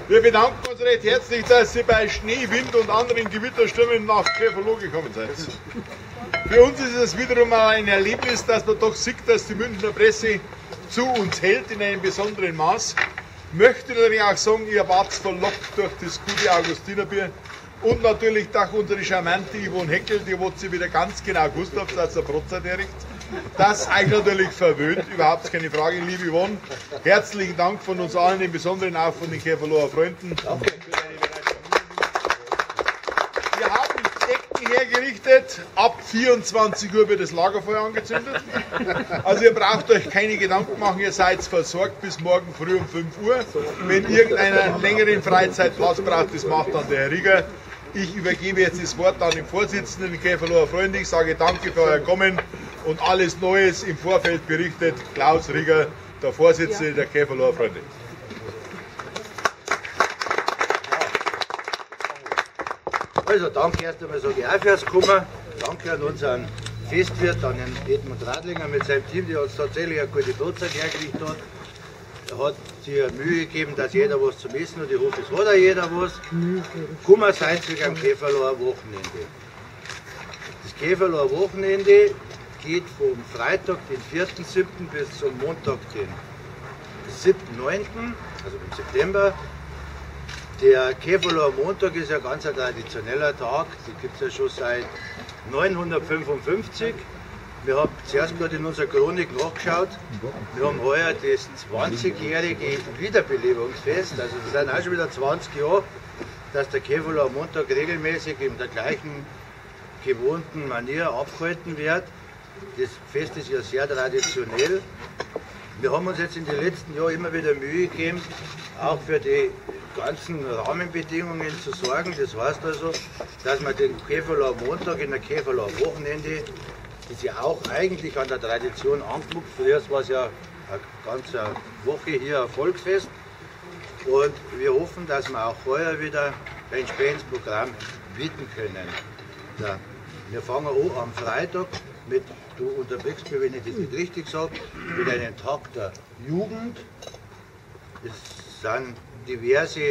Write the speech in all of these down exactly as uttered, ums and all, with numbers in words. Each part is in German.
Wir bedanken uns recht herzlich, dass Sie bei Schnee, Wind und anderen Gewitterstürmen nach Käferloh gekommen seid. Für uns ist es wiederum ein Erlebnis, dass man doch sieht, dass die Münchner Presse zu uns hält in einem besonderen Maß. Ich möchte natürlich auch sagen, ihr wart verlockt durch das gute Augustinerbier und natürlich durch unsere charmante Yvonne Heckel, die wo sie wieder ganz genau gewusst habt, dass der Protzer riecht. Das euch natürlich verwöhnt, überhaupt keine Frage, liebe Yvonne. Herzlichen Dank von uns allen, im Besonderen auch von den Käferloher Freunden. Danke. Wir haben Decken hergerichtet, ab vierundzwanzig Uhr wird das Lagerfeuer angezündet. Also ihr braucht euch keine Gedanken machen, ihr seid versorgt bis morgen früh um fünf Uhr. Wenn irgendeiner einen längeren Freizeitplatz braucht, das macht dann der Herr Rieger. Ich übergebe jetzt das Wort an den Vorsitzenden der Käferloher Freunde. Ich sage danke für euer Kommen und alles Neues im Vorfeld berichtet Klaus Rieger, der Vorsitzende der Käferloher Freunde. Also danke erst einmal, sage ich auch fürs Kommen. Danke an unseren Festwirt, an den Edmund Radlinger mit seinem Team, der uns tatsächlich eine gute Brotzeit hergerichtet hat. Er hat sich Mühe gegeben, dass jeder was zum Essen hat. Ich hoffe, es hat auch jeder was. Kommen seid ihr am Käferloher Wochenende. Das Käferloher Wochenende geht vom Freitag, den vierten siebten bis zum Montag, den siebten neunten, also im September. Der Käferloher Montag ist ja ganz ein traditioneller Tag, den gibt es ja schon seit neunhundertfünfundfünfzig. Wir haben zuerst gerade in unserer Chronik nachgeschaut, wir haben heuer das zwanzigjährige Wiederbelebungsfest, also das sind auch schon wieder zwanzig Jahre, dass der Käferloher Montag regelmäßig in der gleichen gewohnten Manier abgehalten wird. Das Fest ist ja sehr traditionell. Wir haben uns jetzt in den letzten Jahren immer wieder Mühe gegeben, auch für die ganzen Rahmenbedingungen zu sorgen. Das heißt also, dass man den Käferloher Montag in der Käferloher Wochenende, das ja auch eigentlich an der Tradition anknüpft, früher war es ja eine ganze Woche hier ein Volksfest. Und wir hoffen, dass wir auch heuer wieder ein entsprechendes Programm bieten können. Ja, wir fangen an am Freitag mit, du unterbrichst mich, wenn ich das nicht richtig sage, mit einem Tag der Jugend. Es sind diverse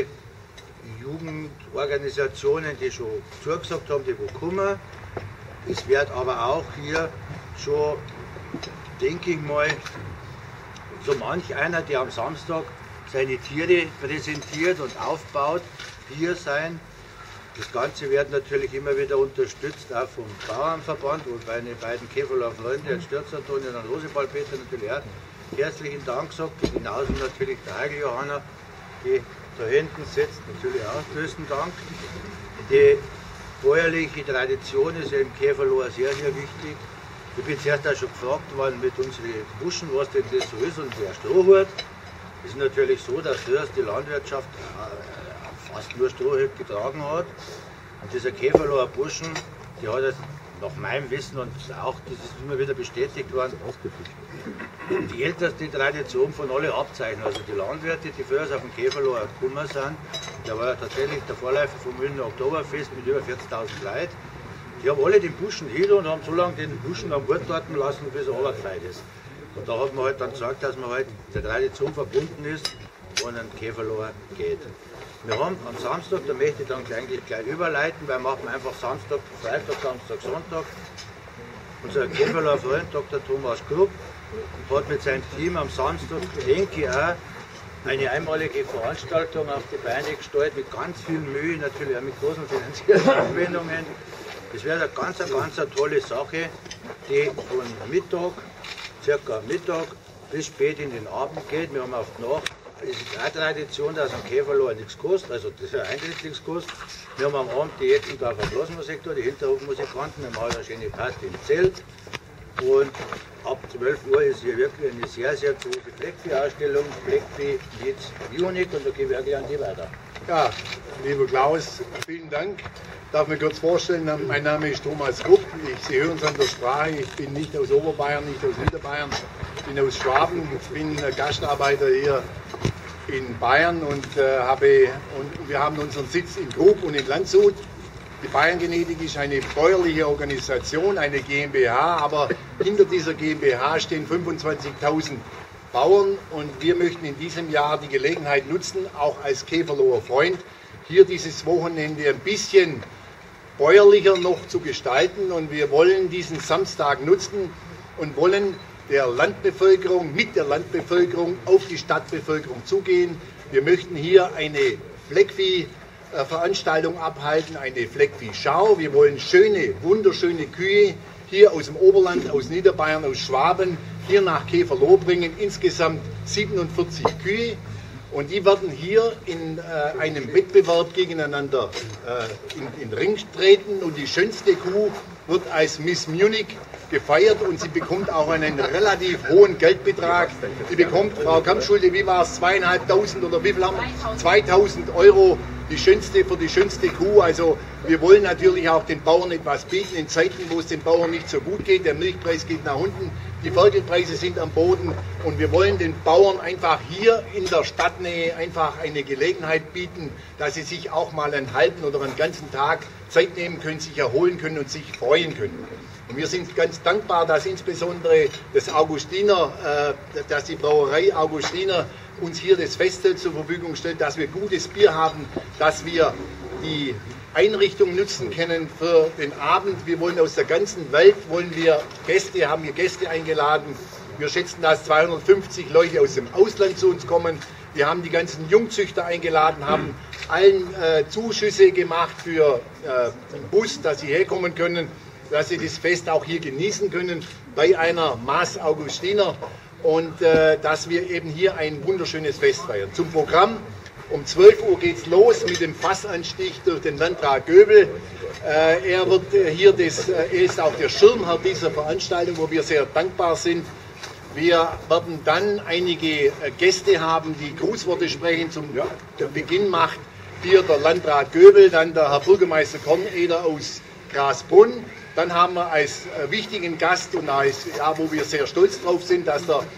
Jugendorganisationen, die schon zugesagt haben, die wo kommen. Es wird aber auch hier schon, denke ich mal, so manch einer, der am Samstag seine Tiere präsentiert und aufbaut, hier sein. Das Ganze wird natürlich immer wieder unterstützt, auch vom Bauernverband, wo meine beiden Käferloher Freunde, den Stürz-Antonio und den Roseball-Peter natürlich auch herzlichen Dank sagt. Genauso natürlich der Eigel Johanna, die da hinten sitzt, natürlich auch größten Dank. Die bäuerliche Tradition ist ja im Käferloher sehr, sehr wichtig. Ich bin zuerst auch schon gefragt worden mit unseren Buschen, was denn das so ist und der Strohhut. Es ist natürlich so, dass früher die Landwirtschaft fast nur Strohhut getragen hat. Und dieser Käferloher Burschen, die hat jetzt nach meinem Wissen und auch, das ist immer wieder bestätigt worden, die älteste Tradition von allen Abzeichen. Also die Landwirte, die früher auf dem Käferloher gekommen sind, der war ja tatsächlich der Vorläufer vom Münchner Oktoberfest mit über vierzigtausend Leuten. Die haben alle den Buschen hier und haben so lange den Buschen am Bord warten lassen, bis er runtergefallen ist. Und da hat man halt dann gesagt, dass man halt der Tradition verbunden ist und einen Käferloher geht. Wir haben am Samstag, da möchte ich dann eigentlich gleich überleiten, weil machen wir einfach Samstag, Freitag, Samstag, Sonntag. Unser Käferloher Freund, Doktor Thomas Krupp, hat mit seinem Team am Samstag, denke ich auch, eine einmalige Veranstaltung auf die Beine gestellt, mit ganz viel Mühe, natürlich auch mit großen finanziellen Aufwendungen. Das wäre eine ganz, ganz eine tolle Sache, die von Mittag, circa Mittag, bis spät in den Abend geht. Wir haben auf die Nacht. Es ist auch Tradition, dass ein Käferloher nichts kostet, also das ist ein Eintritt nichts kostet. Wir haben am Abend die Jetzendorfer Blasmusik da, die Hinterhofmusikanten, wir machen eine schöne Party im Zelt. Und ab zwölf Uhr ist hier wirklich eine sehr, sehr große Blackbee-Ausstellung, Blackbee meets Munich, und da gehen wir gleich an die weiter. Ja, lieber Klaus, vielen Dank. Ich darf mir kurz vorstellen, mein Name ist Thomas Krupp. Ich, Sie hören es an der Sprache, ich bin nicht aus Oberbayern, nicht aus Niederbayern, ich bin aus Schwaben. Ich bin Gastarbeiter hier in Bayern und, äh, habe, und wir haben unseren Sitz in Grub und in Landshut. Die Bayerngenetik ist eine bäuerliche Organisation, eine GmbH, aber hinter dieser GmbH stehen fünfundzwanzigtausend Bauern und wir möchten in diesem Jahr die Gelegenheit nutzen, auch als Käferloher Freund, hier dieses Wochenende ein bisschen bäuerlicher noch zu gestalten und wir wollen diesen Samstag nutzen und wollen der Landbevölkerung, mit der Landbevölkerung auf die Stadtbevölkerung zugehen. Wir möchten hier eine Fleckvieh-Veranstaltung abhalten, eine Fleckvieh-Schau. Wir wollen schöne, wunderschöne Kühe hier aus dem Oberland, aus Niederbayern, aus Schwaben, hier nach Käferloh bringen. Insgesamt siebenundvierzig Kühe. Und die werden hier in äh, einem Wettbewerb gegeneinander äh, in den Ring treten. Und die schönste Kuh wird als Miss Munich gefeiert und sie bekommt auch einen relativ hohen Geldbetrag. Sie bekommt, Frau Kampschulde, wie war es, zweieinhalbtausend oder wie viel haben wir? zweitausend Euro, die schönste für die schönste Kuh. Also wir wollen natürlich auch den Bauern etwas bieten in Zeiten, wo es den Bauern nicht so gut geht. Der Milchpreis geht nach unten, die Ferkelpreise sind am Boden und wir wollen den Bauern einfach hier in der Stadtnähe einfach eine Gelegenheit bieten, dass sie sich auch mal einen halben oder einen ganzen Tag Zeit nehmen können, sich erholen können und sich freuen können. Und wir sind ganz dankbar, dass insbesondere das Augustiner, äh, dass die Brauerei Augustiner uns hier das Festzelt zur Verfügung stellt, dass wir gutes Bier haben, dass wir die Einrichtung nutzen können für den Abend. Wir wollen aus der ganzen Welt, wollen wir Gäste, haben wir Gäste eingeladen. Wir schätzen, dass zweihundertfünfzig Leute aus dem Ausland zu uns kommen. Wir haben die ganzen Jungzüchter eingeladen, haben allen äh, Zuschüsse gemacht für äh, den Bus, dass sie herkommen können, dass sie das Fest auch hier genießen können bei einer Maß Augustiner und äh, dass wir eben hier ein wunderschönes Fest feiern. Zum Programm: um zwölf Uhr geht es los mit dem Fassanstich durch den Landrat Göbel. Äh, er wird äh, hier das, äh, er ist auch der Schirmherr dieser Veranstaltung, wo wir sehr dankbar sind. Wir werden dann einige äh, Gäste haben, die Grußworte sprechen. Zum ja. Beginn macht hier der Landrat Göbel, dann der Herr Bürgermeister Korneder aus Grasbrunn. Dann haben wir als äh, wichtigen Gast und als, ja, wo wir sehr stolz drauf sind, dass der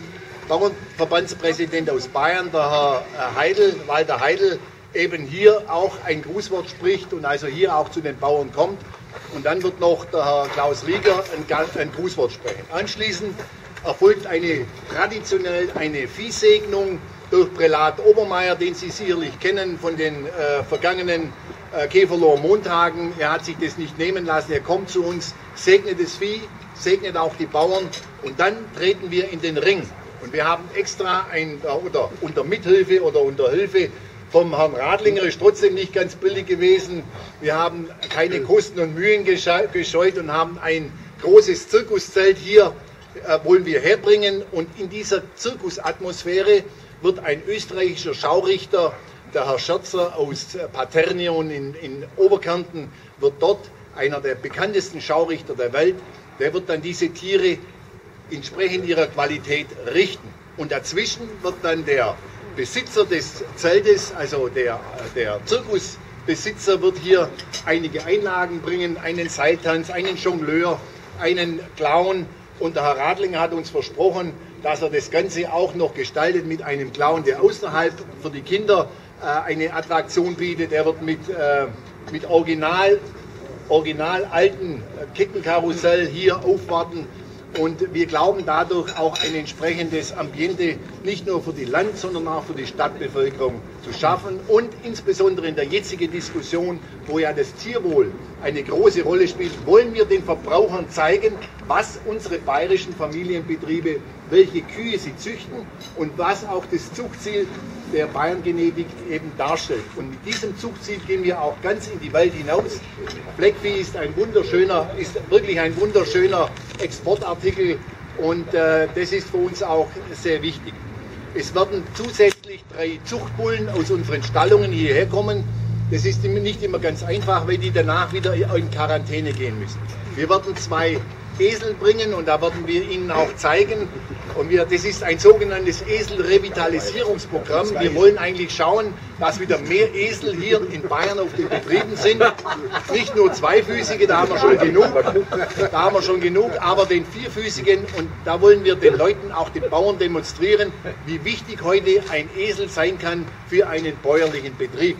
Bauernverbandspräsident aus Bayern, der Herr Heidel, Walter Heidel, eben hier auch ein Grußwort spricht und also hier auch zu den Bauern kommt. Und dann wird noch der Herr Klaus Rieger ein, ein Grußwort sprechen. Anschließend erfolgt eine traditionell eine Viehsegnung durch Prälat Obermeier, den Sie sicherlich kennen von den äh, vergangenen äh, Käferloher Montagen. Er hat sich das nicht nehmen lassen, er kommt zu uns, segnet das Vieh, segnet auch die Bauern und dann treten wir in den Ring. Und wir haben extra ein, oder unter Mithilfe oder unter Hilfe vom Herrn Radlinger, ist trotzdem nicht ganz billig gewesen. Wir haben keine Kosten und Mühen gescheut und haben ein großes Zirkuszelt hier, äh, wollen wir herbringen. Und in dieser Zirkusatmosphäre wird ein österreichischer Schaurichter, der Herr Scherzer aus Paternion in, in Oberkärnten, wird dort einer der bekanntesten Schaurichter der Welt, der wird dann diese Tiere entsprechend ihrer Qualität richten. Und dazwischen wird dann der Besitzer des Zeltes, also der, der Zirkusbesitzer, wird hier einige Einlagen bringen, einen Seiltanz, einen Jongleur, einen Clown. Und der Herr Radlinger hat uns versprochen, dass er das Ganze auch noch gestaltet mit einem Clown, der außerhalb für die Kinder äh, eine Attraktion bietet. Er wird mit, äh, mit Original, original alten Kettenkarussell hier aufwarten. Und wir glauben dadurch auch ein entsprechendes Ambiente nicht nur für die Land-, sondern auch für die Stadtbevölkerung zu schaffen. Und insbesondere in der jetzigen Diskussion, wo ja das Tierwohl eine große Rolle spielt, wollen wir den Verbrauchern zeigen, was unsere bayerischen Familienbetriebe, welche Kühe sie züchten und was auch das Zuchtziel der Bayerngenetik eben darstellt. Und mit diesem Zuchtziel gehen wir auch ganz in die Welt hinaus. Fleckvieh ist ein wunderschöner, ist wirklich ein wunderschöner Exportartikel und äh, das ist für uns auch sehr wichtig. Es werden zusätzlich drei Zuchtbullen aus unseren Stallungen hierher kommen. Das ist nicht immer ganz einfach, weil die danach wieder in Quarantäne gehen müssen. Wir werden zwei Esel bringen und da werden wir Ihnen auch zeigen. Und wir, das ist ein sogenanntes Esel-Revitalisierungsprogramm. Wir wollen eigentlich schauen, dass wieder mehr Esel hier in Bayern auf den Betrieben sind. Nicht nur zweifüßige, da haben wir schon genug, da haben wir schon genug, aber den vierfüßigen. Und da wollen wir den Leuten, auch den Bauern demonstrieren, wie wichtig heute ein Esel sein kann für einen bäuerlichen Betrieb.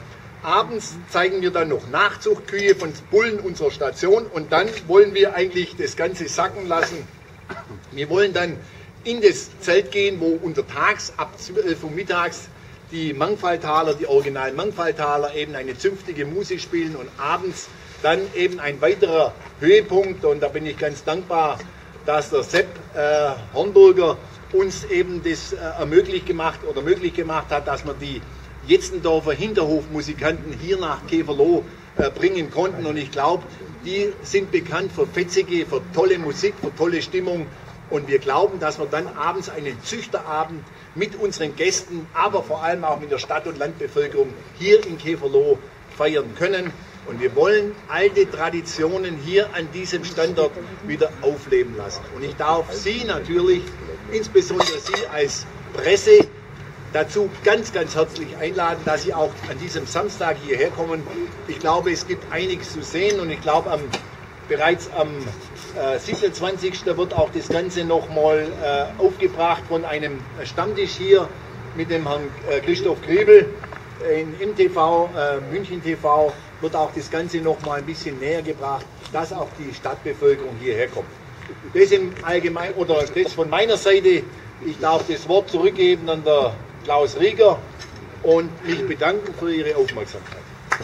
Abends zeigen wir dann noch Nachzuchtkühe von Bullen unserer Station und dann wollen wir eigentlich das Ganze sacken lassen. Wir wollen dann in das Zelt gehen, wo untertags ab zwölf Uhr mittags die Mangfalltaler, die originalen Mangfalltaler eben eine zünftige Musik spielen und abends dann eben ein weiterer Höhepunkt, und da bin ich ganz dankbar, dass der Sepp äh, Hornburger uns eben das äh, ermöglicht gemacht oder möglich gemacht hat, dass wir die Jetzendorfer Hinterhofmusikanten hier nach Käferloh äh, bringen konnten, und ich glaube, die sind bekannt für fetzige, für tolle Musik, für tolle Stimmung, und wir glauben, dass wir dann abends einen Züchterabend mit unseren Gästen, aber vor allem auch mit der Stadt- und Landbevölkerung hier in Käferloh feiern können. Und wir wollen alte Traditionen hier an diesem Standort wieder aufleben lassen. Und ich darf Sie natürlich, insbesondere Sie als Presse, dazu ganz, ganz herzlich einladen, dass Sie auch an diesem Samstag hierher kommen. Ich glaube, es gibt einiges zu sehen, und ich glaube, am, bereits am äh, siebenundzwanzigsten wird auch das Ganze nochmal äh, aufgebracht von einem Stammtisch hier mit dem Herrn äh, Christoph Griebel in M T V, äh, München T V, wird auch das Ganze noch mal ein bisschen näher gebracht, dass auch die Stadtbevölkerung hierher kommt. Das im Allgemeinen, oder das von meiner Seite. Ich darf das Wort zurückgeben an der Klaus Rieger und mich bedanken für Ihre Aufmerksamkeit.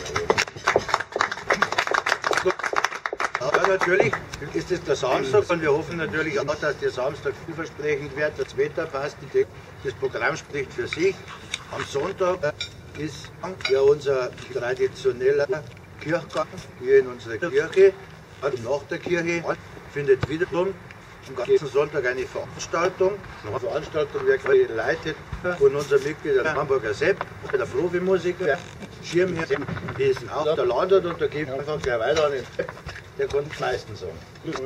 Ja, natürlich ist es der Samstag, und wir hoffen natürlich auch, dass der Samstag vielversprechend wird. Das Wetter passt, das Programm spricht für sich. Am Sonntag ist ja unser traditioneller Kirchgang hier in unserer Kirche. Und nach der Kirche findet wiederum am nächsten Sonntag eine Veranstaltung. Eine Veranstaltung wird geleitet von unserem Mitglied, der Hamburger Sepp, der Profimusiker, Schirmherr, die ist auch der Landwirt, und da gebe ich einfach gleich weiter an den Sepp, der kann die meisten sagen.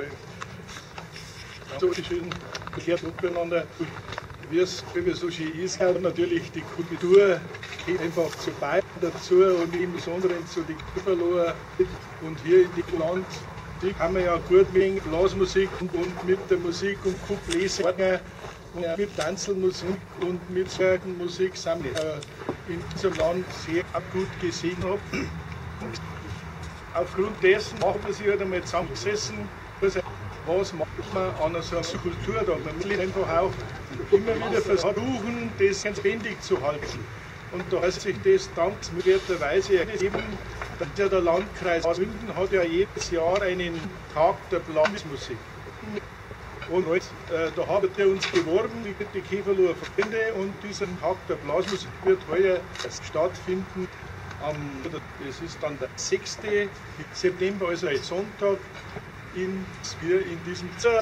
So schön verkehrt miteinander. Wie es so schön ist, hat natürlich die Kultur geht einfach zu Bayern dazu, und im Besonderen zu den Käferloher. Und hier in dem Land die haben wir ja gut mit Blasmusik und, und mit der Musik und Couplets und mit Tanzelmusik und mit Musik sind wir äh, in diesem Land sehr gut gesehen haben. Aufgrund dessen haben wir sich halt einmal zusammengesessen, was macht man an so einer Kultur da. Man will einfach auch immer wieder versuchen, das ganz lebendig zu halten. Und da hat sich das dankenswerterweise ergeben, dass ja der Landkreis München hat ja jedes Jahr einen Tag der Blasmusik. Und äh, da haben wir uns geworben, die Käferloher Verbände, und dieser Tag der Blasmusik wird heuer stattfinden. Am, das ist dann der sechste September, also ein Sonntag, in, wir in diesem Zelt.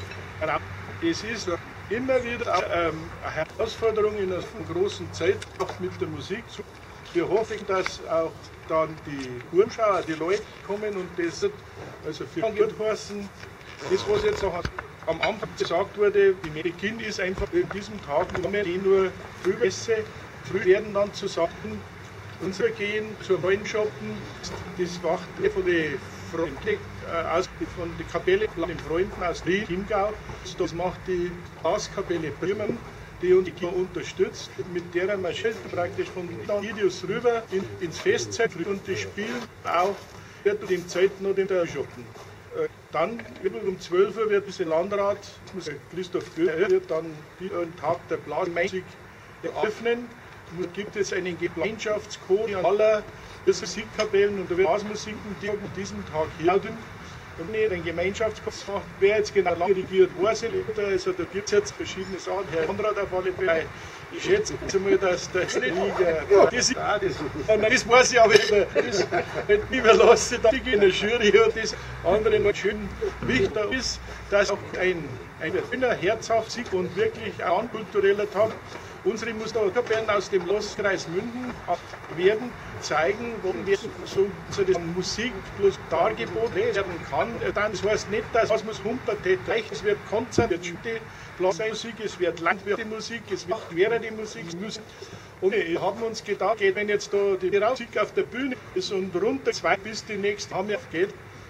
Es ist immer wieder ähm, eine Herausforderung in einer großen Zeit, auch mit der Musik. Wir hoffen, dass auch dann die Urschauer, die Leute kommen, und das wird also für gut heißen. Das, was jetzt auch am Anfang gesagt wurde, die Beginn ist einfach in diesem Tag die nur Frühmesse. Früh werden dann zu sagen, und wir gehen zur Freundschaften, das macht von den Freunden, äh, aus, von der Kapelle von den Freunden aus Wien, Chiemgau. Das macht die Blaskapelle Bremen, die uns unterstützt. Mit der marschiert praktisch von Videos rüber in, ins Festzelt, und die spielen auch wird dem Zeit noch den Schatten. Äh, dann um zwölf Uhr wird dieser Landrat, Christoph Göhr, wird dann den Tag der Blasmusik eröffnen. Es gibt jetzt einen Gemeinschaftscode aller Musikkapellen und Blasmusiken, die an diesem Tag hier sind. Und nicht ein Gemeinschaftscode macht, wer jetzt genau lange regiert, weiß ich nicht. Also da gibt es jetzt verschiedene Sachen. Herr Konrad auf alle Fälle. Ich schätze jetzt einmal, dass der Liga. Ja, das, ist, ah, das, das weiß ich aber nicht. Das wird mich überlassen, dass ich in der Jury und das andere noch schön wichtig ist, dass auch ein, ein schöner, herzhafter und wirklich ein kultureller Tag. Unsere Musikkapellen aus dem Landkreis München werden zeigen, wo wir so, so die Musik bloß dargeboten werden kann. Das heißt nicht, dass was muss Humpertät reicht. Es wird Konzert, es wird Blasmusik, es wird Landwirtemusik, es wird währende Musik. Und wir haben uns gedacht, wenn jetzt da die Musik auf der Bühne ist und runter zwei bis die nächste haben wir geht,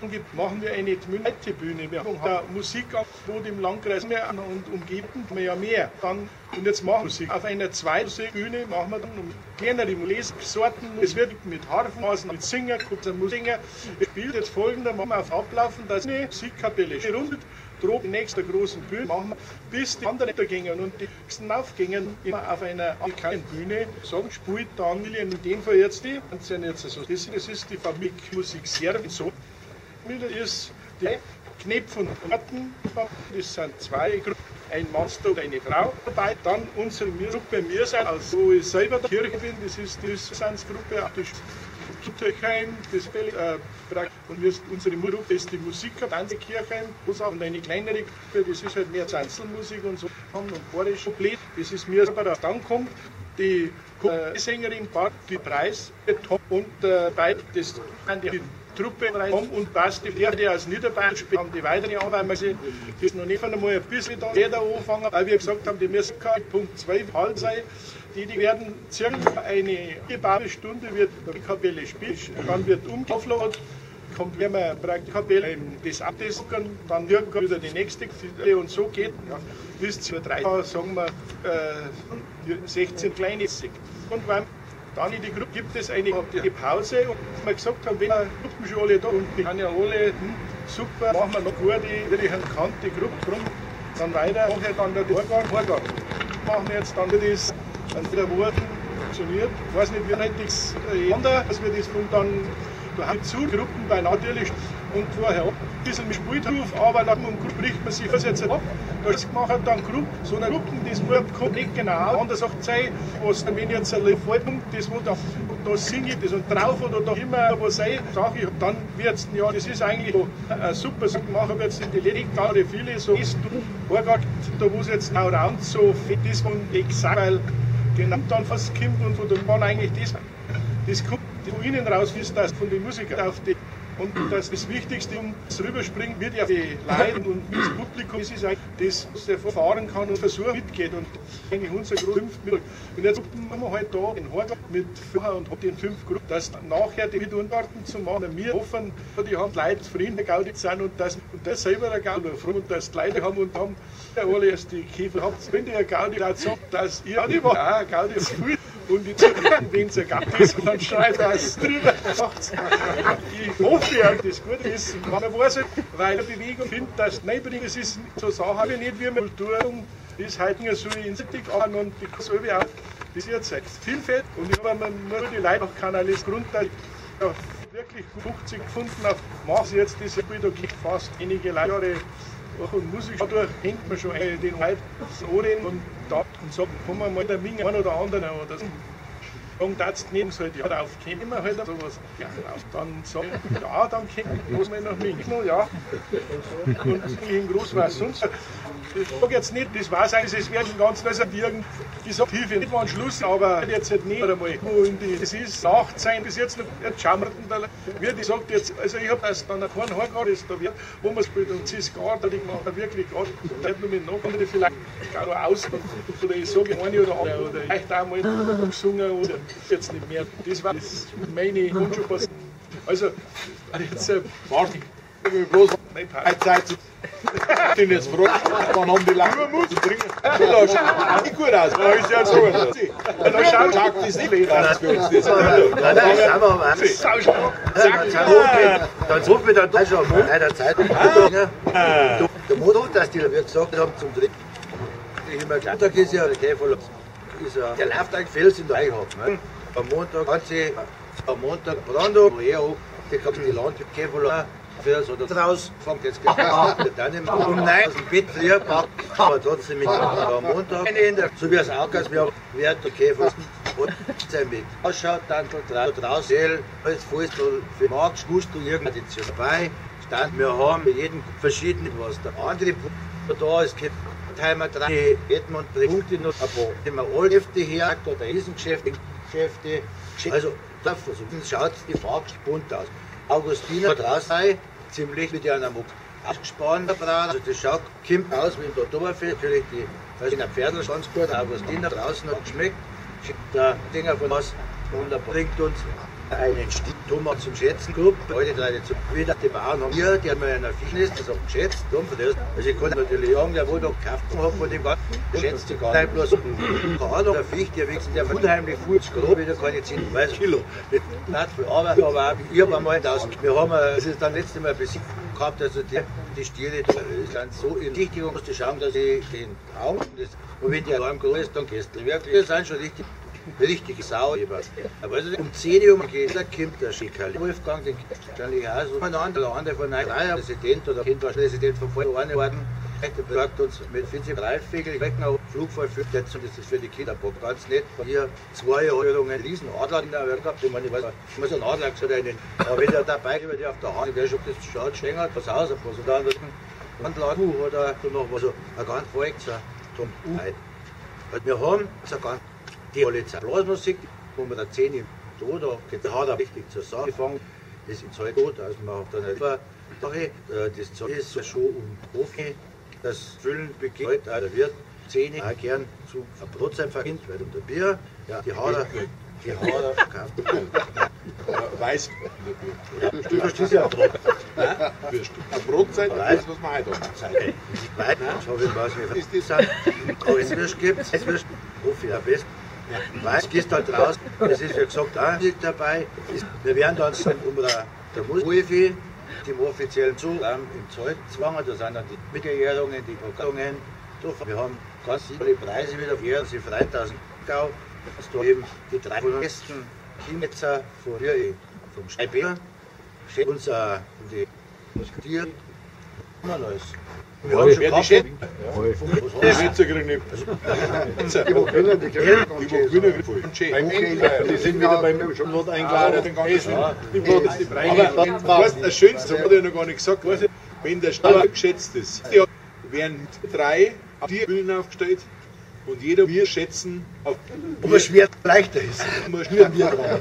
gibt, machen wir eine Bühne. Wir haben ein Musikangebot im Landkreis mehr und umgeben wir ja mehr. Dann, und jetzt machen wir Musik. Auf einer zweiten Bühne machen wir dann kleinere Lesesorten. Es wird mit Harfenmaßen, mit Singer, kurzer Musiker. Es spielt jetzt folgender, machen wir auf Ablaufen, dass eine Musikkapelle rundet. Drob die nächste großen Bühne machen wir, bis die anderen gingen und die nächsten aufgingen, immer auf einer kleinen Bühne, sagen, spielt dann in dem Fall jetzt die, das sind jetzt also, das, das ist die Fabrik Musik Service, so, das ist die Knepf und Garten, das sind zwei Gruppen, ein Mann und eine Frau dabei, dann unsere Gruppe, wir sind, also wo ich selber der Kirche bin, das ist die Gruppe, Kirchheim, das äh, und wir, unsere Gruppe ist die Musiker, Tanze Kirchheim, und eine kleinere Gruppe, das ist halt mehr Zanzelmusik und so, und Borisch, das ist mir aber dann kommt die äh, Sängerin, die Preis und äh, bei, das die Truppe kommt und passt die Lehrer, die aus Niederbayern spielen, haben die weitere an, weil wir sie, das ist noch nicht einmal ein bisschen da, jeder anfangen, weil wir gesagt haben, die müssen kein Punkt zwei halb sein. Die, die werden circa eine gebaute Stunde wird die Kapelle spielen, dann wird umgeflogen, kommt wenn man praktisch die Kapelle das abdecken, dann wird wieder die nächste und so geht ja, bis zu drei, sagen wir äh, sechzehn kleine. Und wenn dann in die Gruppe gibt es eine die Pause und wir gesagt haben, wenn wir Gruppen schon alle da und die haben ja alle, hm, super, machen wir noch gut, die wirklich bekannte Gruppe drum, dann weiter, nachher dann der Vorgang, Vorgang. Machen wir jetzt dann das dann wieder Worten funktioniert. Ich weiß nicht, wie nicht das ändern, dass wir das von dann, da haben zu Gruppen bei natürlich und vorher ein bisschen mit Spielruf, aber nach dem Gruppe bricht man sich das jetzt ab. Da ist gemacht dann Gruppen, so eine Gruppen, das kommt nicht genau anders sagt sei, was wenn jetzt ein Vollpunkt, das wo da, da singe ich das und drauf oder da immer was sei, sage ich, dann wird es, ja, das ist eigentlich so eine super Sache gemacht, aber jetzt in die Ledigtare viele so ist, da wo es jetzt auch Raum so fett ist und exakt, weil genau dann fast kommt und von dem waren eigentlich das, das kommt von innen raus, wie es das von den Musikern auf die und das, das Wichtigste, um das Rüberspringen, wird ja die Leute und das Publikum, das ist eigentlich das, was der fahren kann und versucht mitgeht und eigentlich unser Grund fünf mit. Und jetzt haben wir halt da den Horgel mit vorher und den fünf Gruppen, dass nachher die Mitunterarten zu machen. Wir hoffen, die haben Leute zufrieden, der Gaudi sind und das, und das selber der Gaudi froh und dass die Leute haben und haben, ja alle erst die Käfer habt, wenn der Gaudi sagt, dass ihr Gaudi war, ah, Gaudi ist gut. Und die Zuhörer, wenn es ein Gaudi ist, dann schreit er es drüber. Ich hoffe ja, das gut ist. Man weiß nicht, weil die Bewegung findet, dass Neubringen, es ist so Sachen, wie nicht wie eine Kultur, ist heute so insektig an und die selber auch, das wird jetzt Vielfalt. Und ich habe mir nur die Leute auch kanalisiert, Grund, dass ich ja, wirklich fünfzig gefunden habe, mache ich jetzt das Spiel, da gibt fast einige Leute. Und Musik dadurch hängt man schon ein, den Leuten Ohren und da und sagt, kommen wir mal der Menge ein oder anderen oder so. Und das nehmen sie halt ja drauf, kennen wir halt sowas. Ja, dann sagen, ja, dann kennen wir mal nach München, ja. Und in groß was sonst. Ich sage jetzt nicht, das weiß eigentlich, es werden ganz leise Birgen, die sagt, Hilfe nicht mal am Schluss, aber jetzt halt nicht einmal, wo in die, das ist Nachtzeit, bis jetzt noch, jetzt schauen wir da, wird, ich sagt jetzt, also ich habe das dann kein Haar gehabt, das da wird, wo man spielt, und sie ist gar, da ich mache wirklich gar, bleibt nur mit noch andere vielleicht gar noch aus, oder ich sage eine oder andere, oder vielleicht auch mal gesungen, oder jetzt nicht mehr, das war das meine Wunsch. Also, jetzt, äh, Martin, ich will bloß eine Zeit zu. Ich bin jetzt froh, wann haben die lange Mut zu trinken. Das schaut nicht gut aus. Da ist ja so. Da schaut das nicht aus für uns. Das ist dann ruft mir dann gleich schon in einer Zeit. Der Motortastiler wird gesagt haben zum Dritten. Immer Montag ist ja der Käfer. Der läuft eigentlich Fels in der Eichhab. Am Montag hat sie am Montag Brando, woher auch, die kann die Landkäfer Fels oder raus, fängt jetzt gleich dann im um neun aus dem Bett früher packt, aber trotzdem mit am Montag so wie es auch ist, wir werden der Käfer und sein Weg ausschaut, dann draußen alles voll für Markt, schmust du irgendeine Tradition dabei, stand wir haben mit jedem verschiedenen was. Der andere Punkt da ist Timer drei, Edmund bringt Punkte noch, aber wenn man alle Geschäfte her oder Riesengeschäfte, Geschäfte, also da versuchen, schaut die Farbe bunt aus. Augustiner draußen, ziemlich mit einer Muck ausgespannt, also das schaut, kommt aus wie im Oktoberfest, natürlich die, also in der Pferdl ganz gut, Augustiner draußen hat geschmeckt, der Dinger von was, Und er bringt uns einen Stimmtummer zum Schätzen gehabt. Heute Tradition. Wieder die Bauern haben hier, die haben mir einen Fischnest, das haben geschätzt. Also ich konnte natürlich sagen, der wo da gekauft hat von dem Ganzen, schätzt die gar nicht bloß. Keine Ahnung, der Fisch, der wächst der unheimlich viel zu grob, wieder keine zehn Kilo. Nicht viel Arbeit, aber auch, ich habe einmal tausend. Wir haben, das ist dann letzte Mal besiegt gehabt, also die, die Stiere die sind so in Richtung, musst du schauen, dass ich den Raum, und wenn der Alarm groß ist, dann Kästl. Wirklich, das sind schon richtig. Richtige Sau. Aber also um zehn Uhr geht, da kommt der Schickerl. Wolfgang, den wahrscheinlich auch so. Ein anderer, andere von einem Präsident oder Kind war Präsident von vorne geworden. Der besorgt uns mit vierzig Greifvögel, Reckner, Flugfall für das ist für die Kinderbock ganz nett. Hier zwei Euro einen riesen Adler in der Welt gehabt, ich meine, ich weiß nicht, ich muss einen Adler gesagt haben. Aber wenn der dabei über die auf der Hand, der schon das schaut, schlängert, was aus, was oder dann Handladen oder so noch was, so ein ganz Volk, so zum Eid. Wir haben so ganz die Polizei Blasmusik, wo wir da zehn im Tod, da hat er richtig zur Sache gefangen, das ist halt tot, also man hat dann einfach, das Zeug ist schon um Profi, das Füllen beginnt, also wird zehn auch gern zu einem Brotzeit verkehrt, weil unter Bier, ja, die hat er, die hat er verkauft. Weiß. Du verstehst ja auch Brot. Ein Brotzeit, das ist, was man heute hat. Weit, ich habe ich weiß nicht, ist das auch in Würsch gibt es, Würsch, Profi, am besten. Weiß, gehst halt raus, das ist wie gesagt auch nicht dabei. Wir werden dann um der, der Musefi, dem offiziellen Zug, im Zollzwang, da sind dann die Mitteljährungen, die Programmungen. Wir haben ganz viele Preise wieder, für sie dreitausend Gau. Das da eben die drei besten Kienetzer von hier, vom Scheibier, unser, die Tier, immer alles. Wir haben schon Kaffee. Die Schätze kriegen nicht. Die, wo gewinnen, die kriegen die sind wieder beim Not eingeladen. Aber was das Schönste, das hat er noch gar nicht gesagt, wenn der Stall geschätzt ist, werden drei Tierbillen aufgestellt und jeder wir schätzen, auf ob er schwer leichter ist. Ob er schwer Bier dran.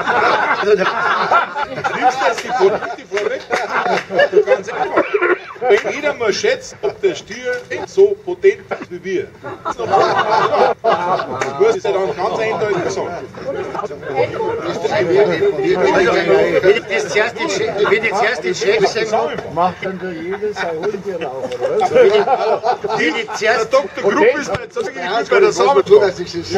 Du nimmst das die Produkte vorweg. Ganz einfach. Wenn jeder mal schätzt, ob der Stier so potent ist wie wir. Das ist ja dann ganz eindeutig gesagt. Wenn ich zuerst den Chef sage, macht dann der jedes ein Holenbier auf, oder? Der Doktor Grupp ist nicht so wie bei der Samenbank. Das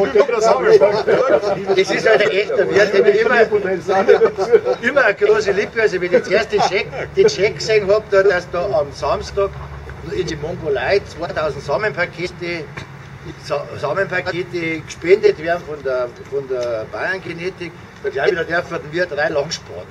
ist halt ein echter Wert, den ich immer, immer eine große Lippe. Also wenn ich zuerst den Scheck, den Scheck gesehen habe, da, dass da am Samstag in die Mongolei zweitausend Samenpakete, Samenpakete gespendet werden von der, von der Bayern-Genetik, da glaube ich, da dürfen wir drei Langsport.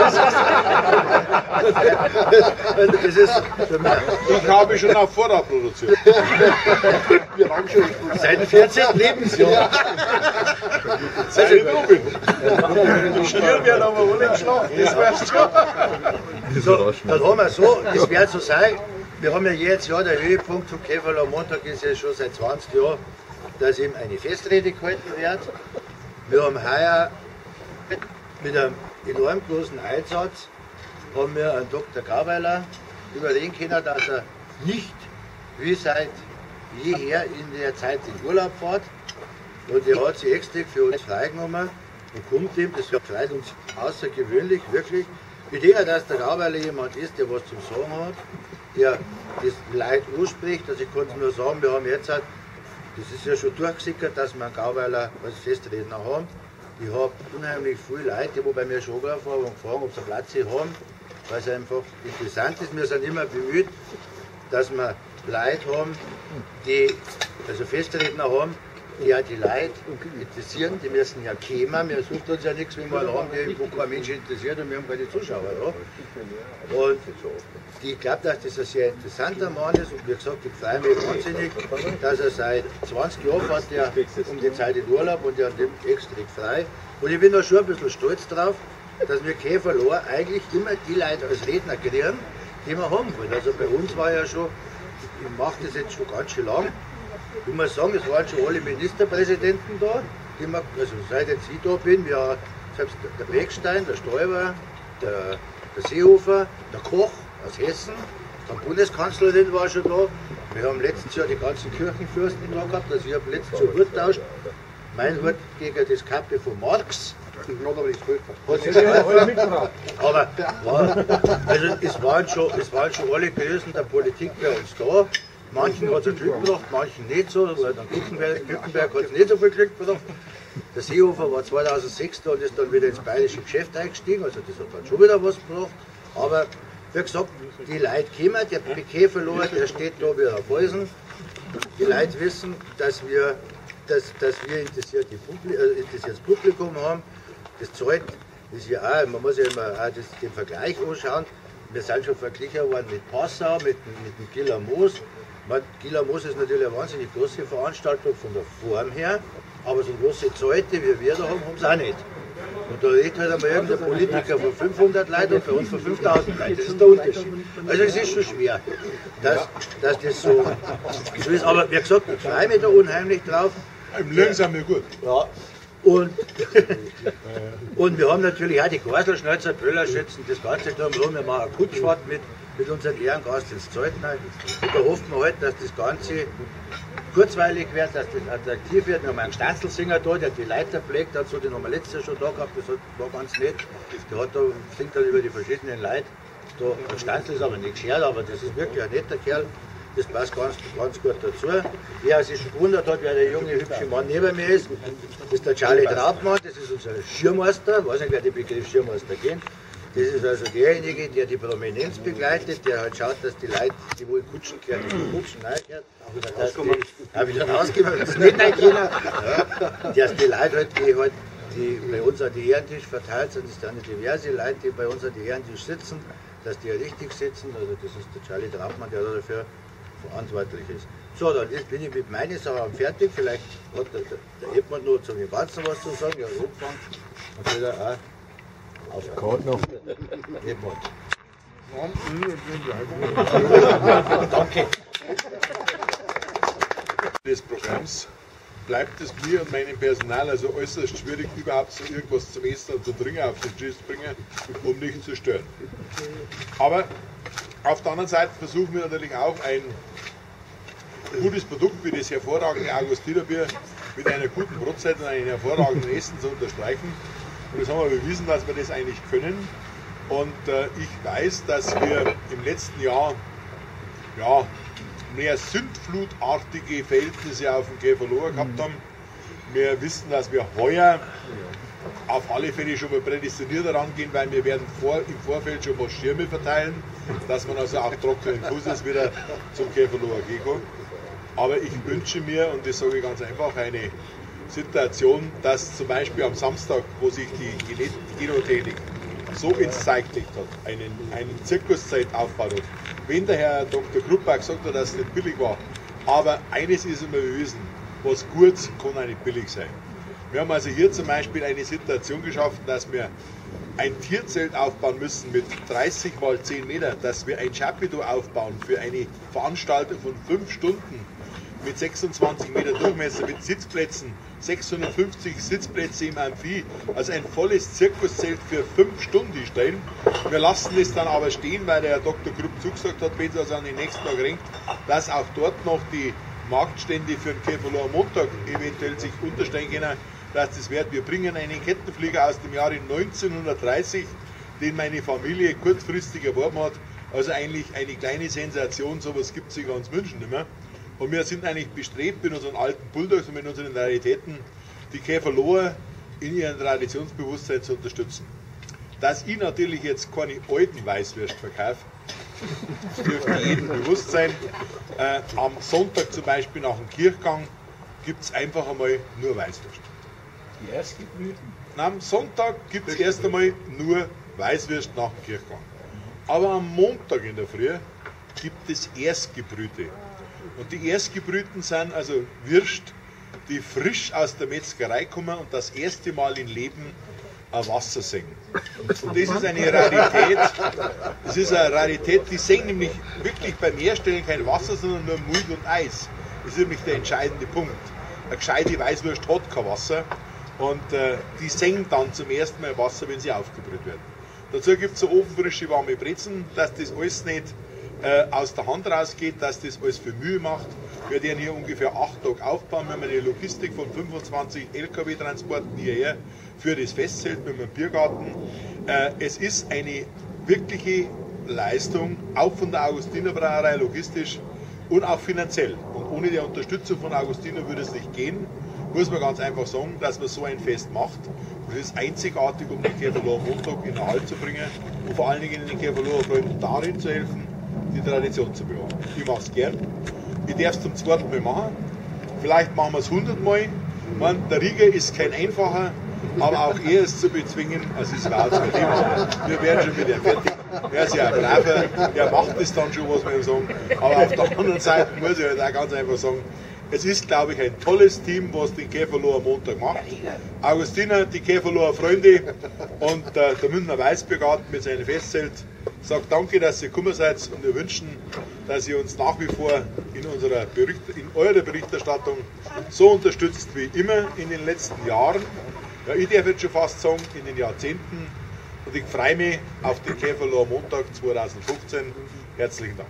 Das ist, ich habe schon auf Vorrat produziert. Wir waren schon seit dem vierzehnten Lebensjahr. Seit ich da bin. Die Stier werden aber wohl nicht schlafen, das weißt du. So, dann haben wir so, das wird so sein. Wir haben ja jedes Jahr, der Höhepunkt vom Käferl am Montag ist ja schon seit zwanzig Jahren, dass eben eine Festrede gehalten wird. Wir haben heuer mit einem enorm großen Einsatz haben wir einen Doktor Gauweiler überlegen können, dass er nicht wie seit jeher in der Zeit in Urlaub fährt. Und er hat sich extra für uns freigenommen und kommt ihm, das freut uns außergewöhnlich, wirklich. Ich denke, dass der Gauweiler jemand ist, der was zum Sagen hat, der das Leid anspricht. Also ich kann es nur sagen, wir haben jetzt, das ist ja schon durchgesickert, dass wir einen Gauweiler als Festredner haben. Ich habe unheimlich viele Leute, die bei mir schon angefahren und gefragt, ob sie einen Platz hier haben, weil es einfach interessant ist. Wir sind immer bemüht, dass wir Leute haben, die, also Festredner haben, die ja die Leute interessieren, die müssen ja kommen. Wir suchen uns ja nichts, wenn wir einen haben, die, wo kein Mensch interessiert und wir haben keine Zuschauer. Ja? Und ich glaube, dass das ein sehr interessanter Mann ist und wie gesagt, ich freue mich wahnsinnig, dass er seit zwanzig Jahren fährt er um die Zeit in Urlaub und er nimmt extra frei. Und ich bin da schon ein bisschen stolz drauf, dass wir Käferlohr eigentlich immer die Leute als Redner kriegen, die wir haben wollen. Also bei uns war ja schon, ich mache das jetzt schon ganz schön lang, ich muss sagen, es waren schon alle Ministerpräsidenten da, die wir, also seit jetzt ich da bin, wir, selbst der Beckstein, der Stoiber, der, der Seehofer, der Koch aus Hessen, der Bundeskanzlerin war schon da. Wir haben letztes Jahr die ganzen Kirchenfürsten da gehabt, also ich habe letztes Jahr Wort getauscht. mein Hut gegen das Kappe von Marx. Hat sich aber war, also es waren, schon, es waren schon alle Größen der Politik bei uns da. Manchen hat es Glück gebracht, manchen nicht so. Weil dann Gutenberg, Gutenberg hat es nicht so viel Glück gebracht. Der Seehofer war zweitausendsechs da und ist dann wieder ins bayerische Geschäft eingestiegen, also das hat dann schon wieder was gebracht. Aber wie gesagt, die Leute kommen, der P K-Verlor, der steht da wie auf Häusern. Die Leute wissen, dass wir, dass, dass wir interessierte Publi äh, interessiertes Publikum haben. Das zahlt, ist ja auch, man muss ja immer auch das, den Vergleich anschauen. Wir sind schon verglichen worden mit Passau, mit, mit dem Giller Moos. Giller Moos ist natürlich eine wahnsinnig große Veranstaltung von der Form her, aber so große Zelte wie wir da haben, haben sie auch nicht. Und da redet halt einmal irgendein Politiker von fünfhundert Leuten und bei uns von fünftausend Leuten. Das ist der Unterschied. Also es ist schon schwer, dass, dass das so, so ist. Aber wie gesagt, ich freue mich da unheimlich drauf. Im Leben sind wir gut. Ja. Und, und wir haben natürlich auch die Geiselschneizer, Böllerschützen, das Ganze da. Wir haben ja mal eine Kutschfahrt mit, mit unserem Ehrengast ins Zelt. Und da hoffen wir halt, dass das Ganze kurzweilig wird, dass das attraktiv wird. Wir haben einen Stanzelsinger da, der die Leiter pflegt, dazu, den haben wir letztes Jahr schon da gehabt, das war ganz nett. Der hat da, singt dann über die verschiedenen Leute. Da, der Stanzel ist aber nicht geschert, aber das ist wirklich ein netter Kerl. Das passt ganz, ganz gut dazu. Wer sich schon gewundert hat, wer der junge, hübsche Mann neben mir ist, das ist der Charlie Trautmann, das ist unser Schirmmeister. Ich weiß nicht, wer den Begriff Schirmmeister kennt. Das ist also derjenige, der die Prominenz begleitet, der halt schaut, dass die Leute, die wohl Kutschen kehren, nicht in Kutschen reingehört, dass die, auch wieder rauskommen, dass nicht reinkehren, dass die Leute halt, die halt die bei uns an die Ehrentisch verteilt sind, das sind diverse Leute, die bei uns an die Ehrentisch sitzen, dass die richtig sitzen. Also das ist der Charlie Trautmann, der dafür verantwortlich ist. So, dann ist, bin ich mit meinen Sachen fertig. Vielleicht hat der, der, der Edmund noch zum Ganzen was zu sagen. Ja, Umfang. Und wieder auch auf Karte noch. Edmund. Danke. Des Programms bleibt es mir und meinem Personal also äußerst schwierig, überhaupt so irgendwas zum Essen und zu trinken auf den Tisch zu bringen, um nicht zu stören. Aber auf der anderen Seite versuchen wir natürlich auch ein gutes Produkt wie das hervorragende Augustinerbier mit einer guten Brotzeit und einem hervorragenden Essen zu unterstreichen. Und das haben wir bewiesen, dass wir das eigentlich können. Und äh, ich weiß, dass wir im letzten Jahr ja, mehr sündflutartige Verhältnisse auf dem Käferloher gehabt haben. Wir wissen, dass wir heuer auf alle Fälle schon mal prädestiniert herangehen, weil wir werden vor, im Vorfeld schon mal Schirme verteilen, dass man also auch trockenen Fußes wieder zum Käferloher gehen kann. Aber ich wünsche mir, und das sage ich ganz einfach, eine Situation, dass zum Beispiel am Samstag, wo sich die Genotechnik so ins Zeug gelegt hat, einen, einen Zirkuszeit aufgebaut hat. Wenn der Herr Doktor Kruppak gesagt hat, dass es nicht billig war, aber eines ist immer bewiesen, was gut kann auch nicht billig sein. Wir haben also hier zum Beispiel eine Situation geschaffen, dass wir ein Tierzelt aufbauen müssen mit dreißig mal zehn Meter, dass wir ein Chapiteau aufbauen für eine Veranstaltung von fünf Stunden mit sechsundzwanzig Meter Durchmesser, mit Sitzplätzen, sechshundertfünfzig Sitzplätze im Amphi, also ein volles Zirkuszelt für fünf Stunden stellen. Wir lassen es dann aber stehen, weil der Herr Doktor Krupp zugesagt hat, wenn es also an den nächsten Tag renkt, dass auch dort noch die Marktstände für den Käferloher am Montag eventuell sich unterstellen können, dass das wert. Wir bringen einen Kettenflieger aus dem Jahre neunzehnhundertdreißig, den meine Familie kurzfristig erworben hat. Also eigentlich eine kleine Sensation, sowas gibt es in ganz München nicht mehr. Und wir sind eigentlich bestrebt, mit unseren alten Bulldogs und mit unseren Raritäten die Käferloher in ihrem Traditionsbewusstsein zu unterstützen. Dass ich natürlich jetzt keine alten Weißwürste verkaufe, das dürfte jedem bewusst sein. Äh, am Sonntag zum Beispiel nach dem Kirchgang gibt es einfach einmal nur Weißwürste. Die Erstgebrühten? Am Sonntag gibt es erst einmal nur Weißwürste nach dem Kirchgang. Aber am Montag in der Früh gibt es Erstgebrühte. Und die Erstgebrühten sind also Würst, die frisch aus der Metzgerei kommen und das erste Mal im Leben ein Wasser singen. Und das ist eine Rarität, das ist eine Rarität, die singen nämlich wirklich beim Herstellen kein Wasser, sondern nur Milch und Eis. Das ist nämlich der entscheidende Punkt. Eine gescheite Weißwurst hat kein Wasser und äh, die singen dann zum ersten Mal Wasser, wenn sie aufgebrüht werden. Dazu gibt es so ofenfrische warme Brezen, dass das alles nicht äh, aus der Hand rausgeht, dass das alles für Mühe macht. Wir werden hier ungefähr acht Tage aufbauen, wenn wir die Logistik von fünfundzwanzig L K W-Transporten hierher für das Festzelt mit dem Biergarten. Äh, es ist eine wirkliche Leistung, auch von der Augustiner Brauerei logistisch und auch finanziell. Und ohne die Unterstützung von Augustiner würde es nicht gehen, muss man ganz einfach sagen, dass man so ein Fest macht. Und es ist einzigartig, um den Käferloher Montag in den Halt zu bringen und vor allen Dingen den Käferloher Freunden darin zu helfen, die Tradition zu bewahren. Ich mache es gern. Ich darf es zum zweiten Mal machen. Vielleicht machen wir es hundert Mal. Ich meine, der Rieger ist kein einfacher, aber auch er ist zu bezwingen, als es war zu erleben. Wir werden schon mit ihm fertig. Er ist ja ein braver, er macht das dann schon, was wir sagen. Aber auf der anderen Seite muss ich halt auch ganz einfach sagen, es ist, glaube ich, ein tolles Team, was den Käferloher Montag macht. Augustiner, die Käferloher Freunde und äh, der Münchner Weißbiergarten mit seinem Festzelt sagt danke, dass ihr gekommen seid und wir wünschen, dass ihr uns nach wie vor in, unserer Bericht, in eurer Berichterstattung so unterstützt wie immer in den letzten Jahren. Ja, ich darf jetzt schon fast sagen, in den Jahrzehnten. Und ich freue mich auf den Käferloher Montag zweitausendfünfzehn. Herzlichen Dank.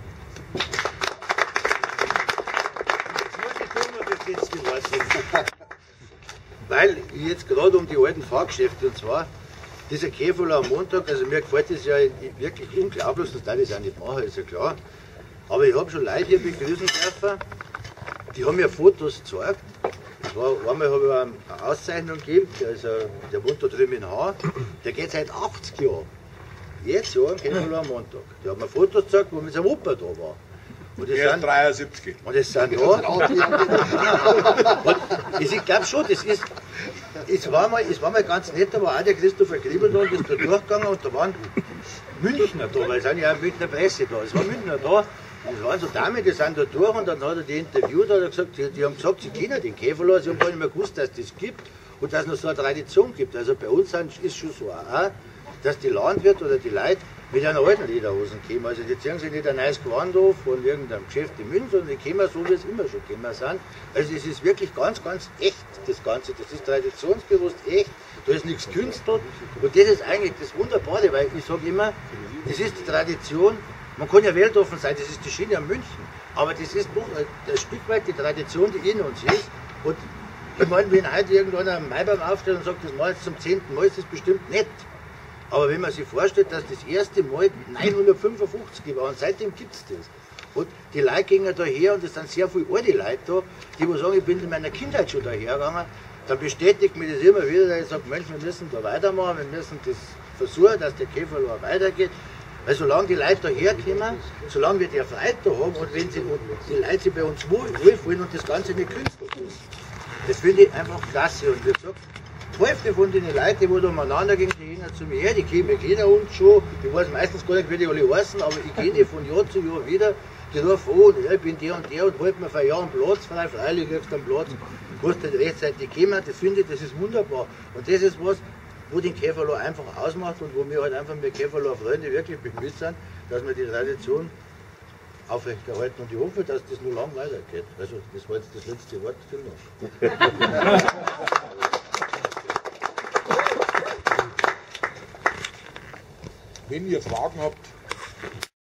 Jetzt die Worte. Weil ich jetzt gerade um die alten Fahrgeschäfte, und zwar dieser Käferloher am Montag, also mir gefällt das ja wirklich unglaublich, das darf ich auch nicht machen, ist ja klar. Aber ich habe schon Leute hier begrüßen dürfen, die haben mir Fotos gezeigt. Das war, einmal habe ich eine Auszeichnung gegeben, der, ist, der wohnt da drüben in Haar, der geht seit achtzig Jahren. Jetzt ja, am Käferloher am Montag. Der hat mir Fotos gezeigt, wo mit seinem Opa da war. Und er ist dreiundsiebzig. Und es sind da. Und ich glaube schon, das ist. Es war, mal, es war mal ganz nett, da war auch der Christopher Griebel da und ist da durchgegangen und da waren Münchner da, weil es sind ja auch Münchner Presse da. Es waren Münchner da. Das waren so Damen, die sind da durch und dann hat er die interviewt, hat er gesagt, die, die haben gesagt, sie kennen den Käferloher, sie haben gar nicht mehr gewusst, dass es das gibt und dass es noch so eine Tradition gibt. Also bei uns ist schon so auch, dass die Landwirte oder die Leute mit einer alten Lederhosen kommen. Also die ziehen sich nicht ein neues Gewand an von irgendeinem Geschäft in München, sondern die kommen so, wie es immer schon gekommen sind. Also es ist wirklich ganz, ganz echt, das Ganze. Das ist traditionsbewusst echt, da ist nichts künstelt. Und das ist eigentlich das Wunderbare, weil ich sage immer, das ist die Tradition, man kann ja weltoffen sein, das ist die Schiene am München, aber das ist doch ein Stück weit die Tradition, die in uns ist. Und ich meine, wenn heute irgendeiner am Maibaum aufsteht und sagt, das mache ich jetzt zum zehnten Mal, ist das bestimmt nett. Aber wenn man sich vorstellt, dass das erste Mal neunhundertfünfundfünfzig war und seitdem gibt es das. Und die Leute gehen da her und es sind sehr viele alte Leute da, die wo sagen, ich bin in meiner Kindheit schon daher gegangen, dann bestätigt mir das immer wieder, dass ich sage, Mensch, wir müssen da weitermachen, wir müssen das versuchen, dass der Käferloher weitergeht. Weil solange die Leute da herkommen, solange wir die Freude da haben und wenn sie, und die Leute sich bei uns wohlfühlen und das Ganze nicht künstlich ist, das finde ich einfach klasse. Und wie gesagt, die Hälfte von den Leuten, die da umeinander gehen, die gehen zu mir her, die kennen mich uns schon, ich weiß meistens gar nicht, wie die alle heißen, aber ich kenne die von Jahr zu Jahr wieder, die rufen an, ja, ich bin der und der und halt mir für ein Jahr einen Platz frei, freilich kriegst du einen Platz, musst nicht rechtzeitig kommen, das finde ich, das ist wunderbar. Und das ist was, wo den Käferloher einfach ausmacht und wo wir halt einfach mit Käferloher Freunde wirklich bemüht sind, dass wir die Tradition aufrechterhalten und ich hoffe, dass das nur lang weitergeht. Also das war jetzt das letzte Wort, vielen Dank. Wenn ihr Fragen habt,